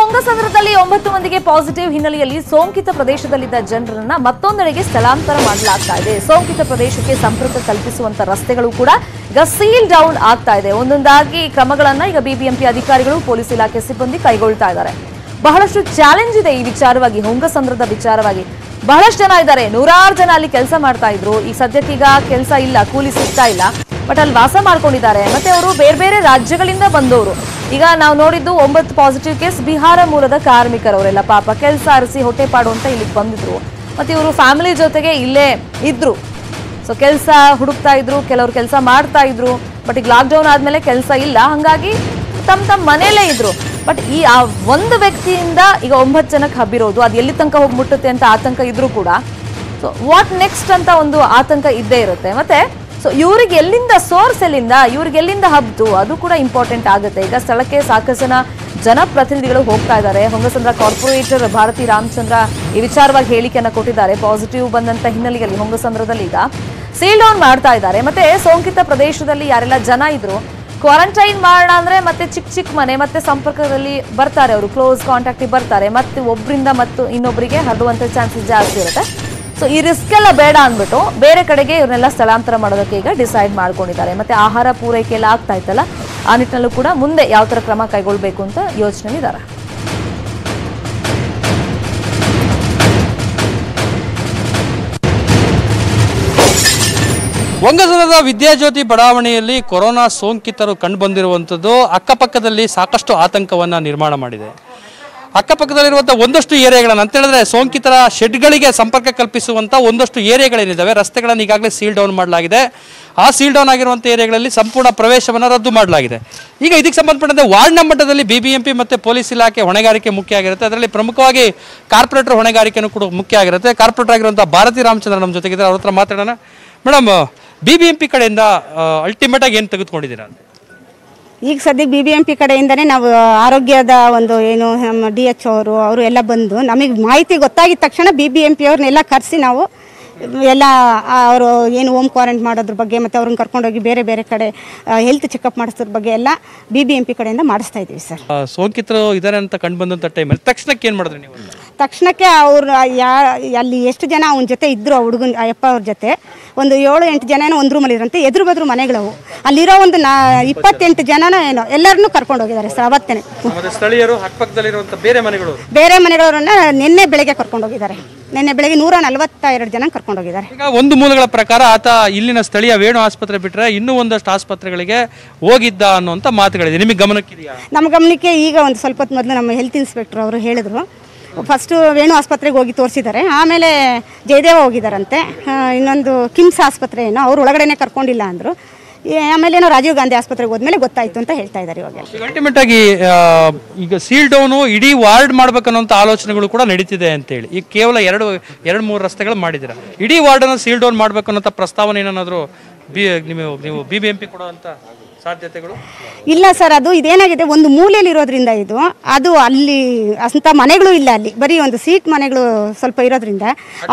ಹೊಂಗಸಂದ್ರದಲ್ಲಿ 9 ಮಂದಿಗೆ ಪಾಸಿಟಿವ್ ಹಿನ್ನೆಲೆಯಲ್ಲಿ ಸೋಂಕಿತ ಪ್ರದೇಶದಲ್ಲಿದ್ದ ಜನರನ್ನ ಮತ್ತೊಂದೆಡೆಗೆ ಸ್ಥಳಾಂತರ ಮಾಡಲಾಗ್ತಾ ಇದೆ. ಸೋಂಕಿತ ಪ್ರದೇಶಕ್ಕೆ ಸಂಪರ್ಕ ಕಲ್ಪಿಸುವಂತ ರಸ್ತೆಗಳು ಕೂಡ ಈಗ ಸೀಲ್ ಡೌನ್ ಆಗ್ತಾ ಇದೆ. ಒಂದೊಂದಾಗಿ ಕ್ರಮಗಳನ್ನ ಈಗ ಬಿಬಿಎಂಪಿ ಅಧಿಕಾರಿಗಳು ಪೊಲೀಸ್ ಇಲಾಖೆ ಸಿಬ್ಬಂದಿ ಕೈಗೊಳ್ತಾ ಇದ್ದಾರೆ. ಬಹಳಷ್ಟು ಚಾಲೆಂಜ್ ಇದೆ ಈ ವಿಚಾರವಾಗಿ, ಹೊಂಗಸಂದ್ರದ ವಿಚಾರವಾಗಿ. ಬಹಳಷ್ಟು ಜನ ಇದ್ದಾರೆ, ನೂರಾರು ಜನ ಅಲ್ಲಿ ಕೆಲಸ ಮಾಡ್ತಾ ಇದ್ರು. ಈ ಸದ್ಯಕ್ಕೀಗ ಕೆಲಸ ಇಲ್ಲ, ಕೂಲಿ ಸಿಗ್ತಾ ಇಲ್ಲ, ಬಟ್ ಅಲ್ಲಿ ವಾಸ ಮಾಡ್ಕೊಂಡಿದ್ದಾರೆ. ಮತ್ತೆ ಅವರು ಬೇರೆ ಬೇರೆ ರಾಜ್ಯಗಳಿಂದ ಬಂದವರು. ಈಗ ನಾವು ನೋಡಿದ್ದು 9 ಪಾಸಿಟಿವ್ ಕೇಸ್ ಬಿಹಾರ ಮೂಲದ ಕಾರ್ಮಿಕರವರೆಲ್ಲ ಪಾಪ ಕೆಲಸ ಅರಸಿ ಹೊಟ್ಟೆಪಾಡು ಅಂತ ಇಲ್ಲಿಗೆ ಬಂದಿದ್ರು. ಮತ್ತೆ ಇವರು ಫ್ಯಾಮಿಲಿ ಜೊತೆಗೆ ಇಲ್ಲೇ ಇದ್ರು. ಸೊ ಕೆಲಸ ಹುಡುಕ್ತಾ ಇದ್ರು, ಕೆಲವರು ಕೆಲಸ ಮಾಡ್ತಾ ಇದ್ರು. ಬಟ್ ಈಗ ಲಾಕ್ಡೌನ್ ಆದ್ಮೇಲೆ ಕೆಲಸ ಇಲ್ಲ, ಹಂಗಾಗಿ ತಮ್ಮ ಮನೆಯಲ್ಲೇ ಇದ್ರು. ಬಟ್ ಈ ಒಂದು ವ್ಯಕ್ತಿಯಿಂದ ಈಗ 9 ಜನಕ್ಕೆ ಹಬ್ಬಿರೋದು, ಅದು ಎಲ್ಲಿ ತನಕ ಹೋಗಿ ಮುಟ್ಟುತ್ತೆ ಅಂತ ಆತಂಕ ಇದ್ರೂ ಕೂಡ ಸೊ ವಾಟ್ ನೆಕ್ಸ್ಟ್ ಅಂತ ಒಂದು ಆತಂಕ ಇದ್ದೇ ಇರುತ್ತೆ. ಮತ್ತೆ ಸೊ ಇವ್ರಿಗೆ ಎಲ್ಲಿಂದ ಸೋರ್ಸ್, ಇವ್ರಿಗೆ ಎಲ್ಲಿಂದ ಹಬ್ತು, ಅದು ಕೂಡ ಇಂಪಾರ್ಟೆಂಟ್ ಆಗುತ್ತೆ. ಈಗ ಸ್ಥಳಕ್ಕೆ ಸಾಕಷ್ಟು ಜನಪ್ರತಿನಿಧಿಗಳು ಹೋಗ್ತಾ ಇದ್ದಾರೆ. ಹೊಂಗಸಂದ್ರ ಕಾರ್ಪೊರೇಟರ್ ಭಾರತಿ ರಾಮಚಂದ್ರ ಈ ವಿಚಾರವಾಗಿ ಹೇಳಿಕೆಯನ್ನು ಕೊಟ್ಟಿದ್ದಾರೆ. ಪಾಸಿಟಿವ್ ಬಂದಂತ ಹಿನ್ನೆಲೆಯಲ್ಲಿ ಹೊಂಗಸಂದ್ರದಲ್ಲಿ ಈಗ ಸೀಲ್ ಡೌನ್ ಮಾಡ್ತಾ ಇದ್ದಾರೆ. ಮತ್ತೆ ಸೋಂಕಿತ ಪ್ರದೇಶದಲ್ಲಿ ಯಾರೆಲ್ಲ ಜನ ಇದ್ರು ಕ್ವಾರಂಟೈನ್ ಮಾಡೋಣ ಅಂದ್ರೆ ಮತ್ತೆ ಚಿಕ್ಕ ಮನೆ, ಮತ್ತೆ ಸಂಪರ್ಕದಲ್ಲಿ ಬರ್ತಾರೆ, ಅವರು ಕ್ಲೋಸ್ ಕಾಂಟ್ಯಾಕ್ಟ್ ಬರ್ತಾರೆ, ಮತ್ತೆ ಒಬ್ಬರಿಂದ ಮತ್ತು ಇನ್ನೊಬ್ಬರಿಗೆ ಹರಡುವಂತ ಚಾನ್ಸಸ್ ಜಾಸ್ತಿ ಇರುತ್ತೆ. ಸೊ ಈ ರಿಸ್ಕ್ ಎಲ್ಲ ಬೇಡ ಅಂದ್ಬಿಟ್ಟು ಬೇರೆ ಕಡೆಗೆ ಇವ್ರನ್ನೆಲ್ಲ ಸ್ಥಳಾಂತರ ಮಾಡೋದಕ್ಕೆ ಈಗ ಡಿಸೈಡ್ ಮಾಡ್ಕೊಂಡಿದ್ದಾರೆ. ಮತ್ತೆ ಆಹಾರ ಪೂರೈಕೆ ಎಲ್ಲ ಆಗ್ತಾ ಇತ್ತಲ್ಲ, ಆ ನಿಟ್ಟಿನಲ್ಲೂ ಕೂಡ ಮುಂದೆ ಯಾವ ತರ ಕ್ರಮ ಕೈಗೊಳ್ಬೇಕು ಅಂತ ಯೋಚನೆಯಲ್ಲಿದ್ದಾರೆ. ಹೊಂಗಸಂದ್ರದ ವಿದ್ಯಾಜ್ಯೋತಿ ಬಡಾವಣೆಯಲ್ಲಿ ಕೊರೋನಾ ಸೋಂಕಿತರು ಕಂಡುಬಂದಿರುವಂಥದ್ದು ಅಕ್ಕಪಕ್ಕದಲ್ಲಿ ಸಾಕಷ್ಟು ಆತಂಕವನ್ನು ನಿರ್ಮಾಣ ಮಾಡಿದೆ. ಅಕ್ಕಪಕ್ಕದಲ್ಲಿರುವಂಥ ಒಂದಷ್ಟು ಏರಿಯಾಗಳನ್ನು ಅಂತ ಹೇಳಿದ್ರೆ ಸೋಂಕಿತರ ಶೆಡ್ಗಳಿಗೆ ಸಂಪರ್ಕ ಕಲ್ಪಿಸುವಂಥ ಒಂದಷ್ಟು ಏರಿಯಾಗಳೇನಿದ್ದಾವೆ, ರಸ್ತೆಗಳನ್ನು ಈಗಾಗಲೇ ಸೀಲ್ ಡೌನ್ ಮಾಡಲಾಗಿದೆ. ಆ ಸೀಲ್ ಡೌನ್ ಆಗಿರುವಂಥ ಏರಿಯಾಗಳಲ್ಲಿ ಸಂಪೂರ್ಣ ಪ್ರವೇಶವನ್ನು ರದ್ದು ಮಾಡಲಾಗಿದೆ. ಈಗ ಇದಕ್ಕೆ ಸಂಬಂಧಪಟ್ಟಂತೆ ವಾರ್ಡ್ನ ಮಟ್ಟದಲ್ಲಿ ಬಿಬಿಎಂಪಿ ಮತ್ತು ಪೊಲೀಸ್ ಇಲಾಖೆ ಹೊಣೆಗಾರಿಕೆ ಮುಖ್ಯ ಆಗಿರುತ್ತೆ. ಅದರಲ್ಲಿ ಪ್ರಮುಖವಾಗಿ ಕಾರ್ಪೊರೇಟರ್ ಹೊಣೆಗಾರಿಕೆಯೂ ಕೂಡ ಮುಖ್ಯ ಆಗಿರುತ್ತೆ. ಕಾರ್ಪೊರೇಟರ್ ಆಗಿರುವಂಥ ಭಾರತಿ ರಾಮಚಂದ್ರ ನಮ್ಮ ಜೊತೆಗಿದ್ದಾರೆ, ಅವ್ರ ಹತ್ರ ಮಾತಾಡೋಣ. ಮೇಡಮ್, ಬಿಬಿಎಂಪಿ ಕಡೆಯಿಂದ ಅಲ್ಟಿಮೇಟ್ ಆಗಿ ಏನು ತೆಗೆದುಕೊಂಡಿದ್ದೀರಾ? ಈಗ ಸದ್ಯಕ್ಕೆ ಬಿಬಿಎಂಪಿ ಕಡೆಯಿಂದನೇ ನಾವು ಆರೋಗ್ಯದ ಒಂದು ಏನು ನಮ್ಮ DH ಅವರು ಎಲ್ಲ ಬಂದು ನಮಗೆ ಮಾಹಿತಿ ಗೊತ್ತಾಗಿದ ತಕ್ಷಣ ಬಿಬಿಎಂಪಿ ಅವ್ರನ್ನೆಲ್ಲ ಕರೆಸಿ ನಾವು ಎಲ್ಲ ಅವರು ಏನು ಹೋಮ್ ಕ್ವಾರಂಟೈನ್ ಮಾಡೋದ್ರ ಬಗ್ಗೆ ಮತ್ತು ಅವ್ರನ್ನ ಕರ್ಕೊಂಡೋಗಿ ಬೇರೆ ಬೇರೆ ಕಡೆ ಹೆಲ್ತ್ ಚೆಕಪ್ ಮಾಡಿಸೋದ್ರ ಬಗ್ಗೆ ಎಲ್ಲ ಬಿಬಿಎಂಪಿ ಕಡೆಯಿಂದ ಮಾಡಿಸ್ತಾ ಇದ್ದೀವಿ ಸರ್. ಸೋಂಕಿತರು ಇದ್ದಾರೆ ಅಂತ ಕಂಡು ಬಂದಂಥ ಟೈಮಲ್ಲಿ ತಕ್ಷಣಕ್ಕೆ ಏನು ಮಾಡಿದ್ರಿ ನೀವು? ತಕ್ಷಣಕ್ಕೆ ಅವ್ರು ಅಲ್ಲಿ ಎಷ್ಟು ಜನ ಅವನ ಜೊತೆ ಇದ್ದರು, ಆ ಹುಡುಗನ ಅಯ್ಯಪ್ಪ ಅವ್ರ ಜೊತೆ ಒಂದು 7-8 ಜನ ಏನೋ ಒಂದು ರೂಮಲ್ಲಿ ಇರಂತೆ. ಎದುರು ಬದ್ರು ಮನೆಗಳವು, ಅಲ್ಲಿರೋ ಒಂದು 28 ಜನನ ಏನೋ ಎಲ್ಲರನ್ನೂ ಕರ್ಕೊಂಡು ಹೋಗಿದ್ದಾರೆ ಸರ್. ಅವತ್ತೇ ಸ್ಥಳೀಯರು ಅಕ್ಕಪಕ್ಕದಲ್ಲಿರುವಂಥ ಬೇರೆ ಮನೆಗಳವರನ್ನ ನಿನ್ನೆ ಬೆಳಗ್ಗೆ ಕರ್ಕೊಂಡು ಹೋಗಿದ್ದಾರೆ. ನಿನ್ನೆ ಬೆಳಗ್ಗೆ 142 ಜನ ಕರ್ಕೊಂಡು ಹೋಗಿದ್ದಾರೆ. ಈಗ ಒಂದು ಮೂಲಗಳ ಪ್ರಕಾರ ಆತ ಇಲ್ಲಿನ ಸ್ಥಳೀಯ ವೇಣು ಆಸ್ಪತ್ರೆ ಬಿಟ್ಟರೆ ಇನ್ನೂ ಒಂದಷ್ಟು ಆಸ್ಪತ್ರೆಗಳಿಗೆ ಹೋಗಿದ್ದ ಅನ್ನುವಂಥ ಮಾತುಗಳಿದೆ. ನಿಮಗೆ ಗಮನಕ್ಕಿದೆಯಾ? ನಮ್ಮ ಗಮನಕ್ಕೆ ಈಗ ಒಂದು ಸ್ವಲ್ಪ ಹೊತ್ತು ಮೊದಲು ನಮ್ಮ ಹೆಲ್ತ್ ಇನ್ಸ್ಪೆಕ್ಟರ್ ಅವರು ಹೇಳಿದ್ರು, ಫಸ್ಟು ವೇಣು ಆಸ್ಪತ್ರೆಗೆ ಹೋಗಿ ತೋರಿಸಿದ್ದಾರೆ, ಆಮೇಲೆ ಜಯದೇವ ಹೋಗಿದ್ದಾರಂತೆ, ಇನ್ನೊಂದು ಕಿಮ್ಸ್ ಆಸ್ಪತ್ರೆ ಏನೋ ಅವ್ರು ಒಳಗಡೆನೆ ಕರ್ಕೊಂಡಿಲ್ಲ ಅಂದರು, ಆಮೇಲೆ ಏನೋ ರಾಜೀವ್ ಗಾಂಧಿ ಆಸ್ಪತ್ರೆಗೆ ಹೋದ್ಮೇಲೆ ಗೊತ್ತಾಯಿತು ಅಂತ ಹೇಳ್ತಾ ಇದ್ದಾರೆ. ಇವಾಗ ಅಲ್ಟಿಮೇಟ್ ಆಗಿ ಈಗ ಸೀಲ್ ಡೌನು ಇಡೀ ವಾರ್ಡ್ ಮಾಡ್ಬೇಕನ್ನೋಂಥ ಆಲೋಚನೆಗಳು ಕೂಡ ನಡೀತಿದೆ ಅಂತೇಳಿ ಈಗ ಕೇವಲ 2-3 ರಸ್ತೆಗಳು ಮಾಡಿದ್ದೀರಾ. ಇಡೀ ವಾರ್ಡನ್ನು ಸೀಲ್ ಡೌನ್ ಮಾಡ್ಬೇಕನ್ನೋಂಥ ಪ್ರಸ್ತಾವನೆ ಏನಾದರೂ ನೀವು ಬಿಬಿಎಂಪಿ ಕೊಡುವಂಥ ಸಾಧ್ಯತೆಗಳು ಇಲ್ಲ ಸರ್. ಅದು ಇದೇನಾಗಿದೆ, ಒಂದು ಮೂಲೆಯಲ್ಲಿ ಇರೋದ್ರಿಂದ ಅದು ಅಲ್ಲಿ ಅಂತ ಮನೆಗಳು ಇಲ್ಲ, ಅಲ್ಲಿ ಬರೀ ಒಂದು ಸೀಟ್ ಮನೆಗಳು ಸ್ವಲ್ಪ ಇರೋದ್ರಿಂದ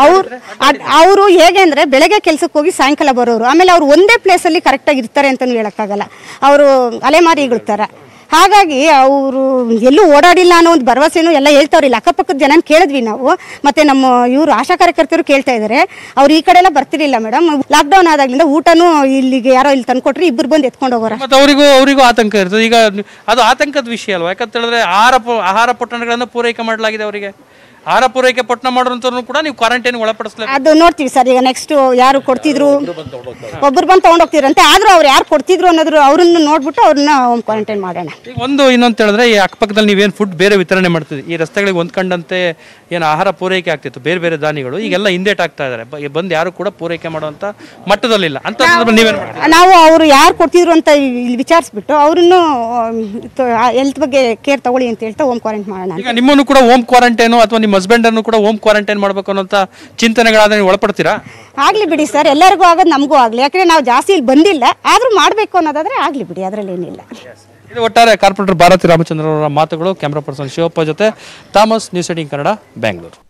ಅವರು ಹೇಗೆ ಅಂದರೆ ಬೆಳಗ್ಗೆ ಕೆಲಸಕ್ಕೆ ಹೋಗಿ ಸಾಯಂಕಾಲ ಬರೋರು, ಆಮೇಲೆ ಅವರು ಒಂದೇ ಪ್ಲೇಸಲ್ಲಿ ಕರೆಕ್ಟಾಗಿ ಇರ್ತಾರೆ ಅಂತಲೂ ಹೇಳೋಕ್ಕಾಗಲ್ಲ, ಅವರು ಅಲೆಮಾರಿಗಳ ಥರ. ಹಾಗಾಗಿ ಅವರು ಎಲ್ಲೂ ಓಡಾಡಿಲ್ಲ ಅನ್ನೋ ಒಂದು ಭರವಸೆನೂ ಎಲ್ಲ ಹೇಳ್ತಾವ್ರಿಲ್ಲ. ಅಕ್ಕಪಕ್ಕದ ಜನ ಕೇಳಿದ್ವಿ ನಾವು, ಮತ್ತು ನಮ್ಮ ಇವರು ಆಶಾ ಕಾರ್ಯಕರ್ತರು ಕೇಳ್ತಾ ಇದ್ದಾರೆ, ಅವ್ರು ಈ ಕಡೆ ಎಲ್ಲ ಬರ್ತಿರ್ಲಿಲ್ಲ ಮೇಡಮ್. ಲಾಕ್ಡೌನ್ ಆದಾಗಲಿಂದ ಊಟನೂ ಇಲ್ಲಿಗೆ ಯಾರೋ ಇಲ್ಲಿ ತಂದುಕೊಟ್ರಿ, ಇಬ್ಬರು ಬಂದು ಎತ್ಕೊಂಡು ಹೋಗೋರು. ಮತ್ತು ಅವರಿಗೂ ಆತಂಕ ಇರ್ತದೆ. ಈಗ ಅದು ಆತಂಕದ ವಿಷಯ ಅಲ್ವಾ? ಯಾಕಂತ ಹೇಳಿದ್ರೆ ಆಹಾರ ಪೊಟ್ಟಣಗಳನ್ನು ಪೂರೈಕೆ ಮಾಡಲಾಗಿದೆ. ಅವರಿಗೆ ಆಹಾರ ಪೂರೈಕೆ ಪೊಟ್ಟಣ ಮಾಡೋಂಥವ್ರನ್ನು ಕೂಡ ನೀವು ಕ್ವಾರಂಟೈನ್ ಒಳಪಡಿಸಬೇಕು. ಅದು ನೋಡ್ತೀವಿ ಸರ್. ಈಗ ನೆಕ್ಸ್ಟ್ ಯಾರು ಕೊಡ್ತಿದ್ರು, ಒಬ್ಬರು ಬಂದು ತೊಗೊಂಡೋಗ್ತಿರಂತೆ, ಆದರೂ ಅವ್ರು ಯಾರು ಕೊಡ್ತಿದ್ರು ಅನ್ನೋದ್ರು ಅವ್ರನ್ನ ನೋಡ್ಬಿಟ್ಟು ಅವ್ರನ್ನ ಹೋಮ್ ಕ್ವಾರಂಟೈನ್ ಮಾಡೋಣ. ಈಗ ಇನ್ನೊಂದು ಹೇಳಿದ್ರೆ ಈ ಅಕ್ಕಪಕ್ಕದಲ್ಲಿ ನೀವೇನು ಫುಡ್ ಬೇರೆ ವಿತರಣೆ ಮಾಡ್ತಿದ್ವಿ, ಈ ರಸ್ತೆಗಳಿಗೆ ಹೊಂದ್ಕೊಂಡಂತೆ ಏನು ಆಹಾರ ಪೂರೈಕೆ ಆಗ್ತಿತ್ತು ಬೇರೆ ಬೇರೆ ದಾನಿಗಳು, ಈಗೆಲ್ಲ ಹಿಂದೇಟ್ ಆಗ್ತಾ ಇದ್ದಾರೆ, ಬಂದು ಯಾರು ಕೂಡ ಪೂರೈಕೆ ಮಾಡುವಂಥ ಮಟ್ಟದಲ್ಲಿಲ್ಲ ಅಂತ ನೀವೇನು? ನಾವು ಅವರು ಯಾರು ಕೊಡ್ತಿದ್ರು ಅಂತ ಇಲ್ಲಿ ವಿಚಾರಿಸ್ಬಿಟ್ಟು ಅವ್ರನ್ನು ಹೆಲ್ತ್ ಬಗ್ಗೆ ಕೇರ್ ತಗೊಳ್ಳಿ ಅಂತ ಹೇಳ್ತಾ ಹೋಮ್ ಕ್ವಾರಂಟೈನ್ ಮಾಡೋಣ. ಈಗ ನಿಮ್ಮನ್ನು ಕೂಡ ಹೋಮ್ ಕ್ವಾರಂಟೈನು ಅಥವಾ ನಿಮ್ಮ ಹಸ್ಬೆಂಡ್ ಅನ್ನು ಕೂಡ ಹೋಮ್ ಕ್ವಾರಂಟೈನ್ ಮಾಡಬೇಕು ಅನ್ನೋಂಥ ಚಿಂತನೆಗಳಾದ ನೀವು ಒಳಪಡ್ತೀರಾ? ಆಗ್ಲಿ ಬಿಡಿ ಸರ್, ಎಲ್ಲರಿಗೂ ಆಗೋದು ನಮಗೂ ಆಗಲಿ, ಯಾಕಂದ್ರೆ ನಾವು ಜಾಸ್ತಿ ಇಲ್ಲಿ ಬಂದಿಲ್ಲ, ಆದರೂ ಮಾಡಬೇಕು ಅನ್ನೋದಾದ್ರೆ ಆಗಲಿ ಬಿಡಿ, ಅದರಲ್ಲಿ ಏನಿಲ್ಲ. ಇದು ಒಟ್ಟಾರೆ ಕಾರ್ಪೊರೇಟರ್ ಭಾರತಿ ರಾಮಚಂದ್ರ ಅವರ ಮಾತುಗಳು. ಕ್ಯಾಮ್ರಾ ಪರ್ಸನ್ ಶಿವಪ್ಪ ಜೊತೆ ಥಾಮಸ್, ನ್ಯೂಸ್ 18 ಕನ್ನಡ, ಬೆಂಗಳೂರು.